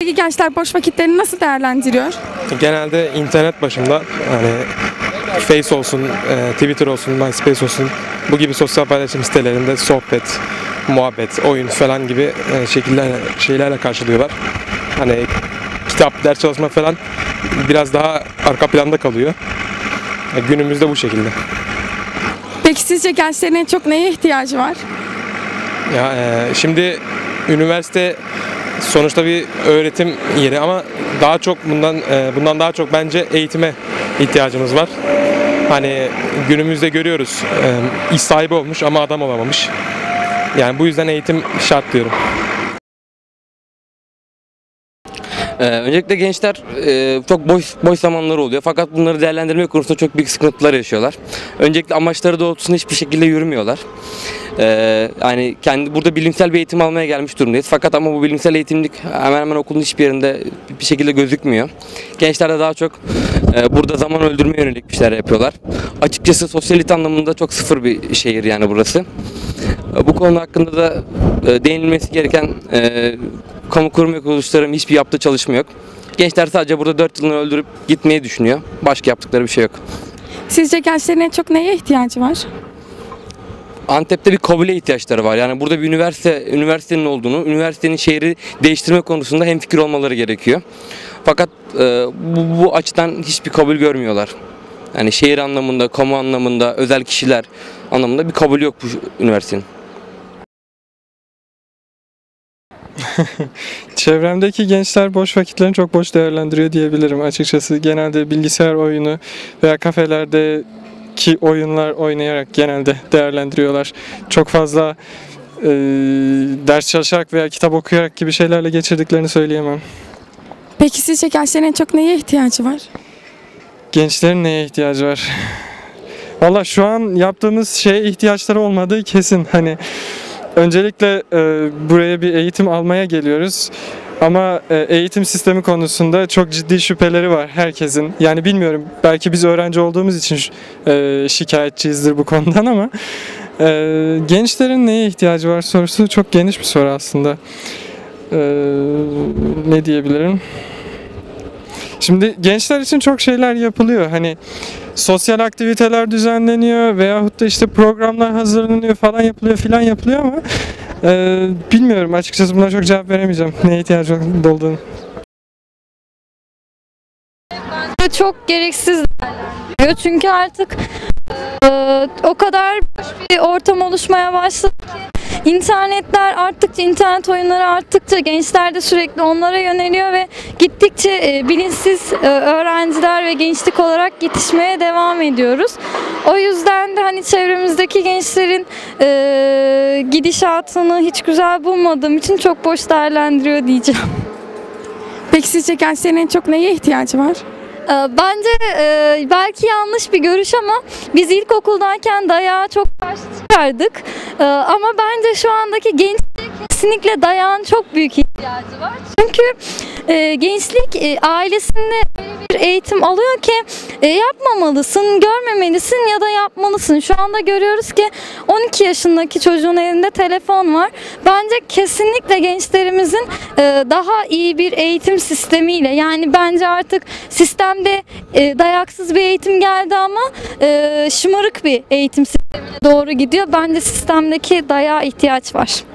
Peki gençler boş vakitlerini nasıl değerlendiriyor? Genelde internet başında hani Face olsun, Twitter olsun, MySpace olsun bu gibi sosyal paylaşım sitelerinde sohbet, muhabbet, oyun falan gibi şeylerle karşılıyorlar. Hani kitap, ders çalışma falan biraz daha arka planda kalıyor. Günümüzde bu şekilde. Peki sizce gençlerin en çok neye ihtiyacı var? Ya şimdi üniversite sonuçta bir öğretim yeri ama daha çok bundan daha çok bence eğitime ihtiyacımız var. Hani günümüzde görüyoruz iş sahibi olmuş ama adam olamamış. Yani bu yüzden eğitim şart diyorum. Öncelikle gençler çok boş zamanları oluyor fakat bunları değerlendirme konusunda çok büyük sıkıntılar yaşıyorlar. Öncelikle amaçları doğrultusunda hiçbir şekilde yürümüyorlar. Yani burada bilimsel bir eğitim almaya gelmiş durumdayız. Fakat ama bu bilimsel eğitimlik hemen hemen okulun hiçbir yerinde bir şekilde gözükmüyor. Gençler de daha çok burada zaman öldürmeye yönelik bir şeyler yapıyorlar. Açıkçası sosyalite anlamında çok sıfır bir şehir yani burası. Bu konu hakkında da değinilmesi gereken kamu kurum ve kuruluşların hiçbir yaptığı çalışma yok. Gençler sadece burada 4 yılını öldürüp gitmeyi düşünüyor. Başka yaptıkları bir şey yok. Sizce gençlerin en çok neye ihtiyacı var? Antep'te bir kabule ihtiyaçları var. Yani burada bir üniversitenin olduğunu, üniversitenin şehri değiştirme konusunda hemfikir olmaları gerekiyor. Fakat bu açıdan hiçbir kabul görmüyorlar. Yani şehir anlamında, kamu anlamında, özel kişiler anlamında bir kabul yok bu üniversitenin. Çevremdeki gençler boş vakitlerini çok boş değerlendiriyor diyebilirim açıkçası. Genelde bilgisayar oyunu veya kafelerdeki oyunlar oynayarak genelde değerlendiriyorlar. Çok fazla ders çalışarak veya kitap okuyarak gibi şeylerle geçirdiklerini söyleyemem. Peki sizce gençlerin en çok neye ihtiyacı var? Gençlerin neye ihtiyacı var? Valla şu an yaptığımız şeye ihtiyaçları olmadığı kesin. Hani öncelikle buraya bir eğitim almaya geliyoruz. Ama eğitim sistemi konusunda çok ciddi şüpheleri var herkesin. Yani bilmiyorum, belki biz öğrenci olduğumuz için şikayetçiyizdir bu konudan ama gençlerin neye ihtiyacı var sorusu çok geniş bir soru aslında. Ne diyebilirim? Şimdi gençler için çok şeyler yapılıyor. Hani sosyal aktiviteler düzenleniyor veyahut da işte programlar hazırlanıyor falan yapılıyor ama bilmiyorum, açıkçası buna çok cevap veremeyeceğim. Neye ihtiyacı olduğunu. Çok gereksiz çünkü artık o kadar boş bir ortam oluşmaya başladı ki internet oyunları arttıkça gençler de sürekli onlara yöneliyor ve gittikçe bilinçsiz öğrenciler ve gençlik olarak yetişmeye devam ediyoruz. O yüzden de hani çevremizdeki gençlerin gidişatını hiç güzel bulmadığım için çok boş değerlendiriyor diyeceğim. Peki sizce gençlerin en çok neye ihtiyacı var? Bence belki yanlış bir görüş ama biz ilkokuldayken dayağa çok karşı çıkardık. Ama bence şu andaki gençliğe kesinlikle dayağın çok büyük ihtiyacı var. Çünkü gençlik ailesinde bir eğitim alıyor ki yapmamalısın, görmemelisin ya da yapmalısın. Şu anda görüyoruz ki 12 yaşındaki çocuğun elinde telefon var. Bence kesinlikle gençlerimizin daha iyi bir eğitim sistemiyle, yani bence artık sistemde dayaksız bir eğitim geldi ama şımarık bir eğitim sistemine doğru gidiyor. Bence sistemdeki dayağa ihtiyaç var.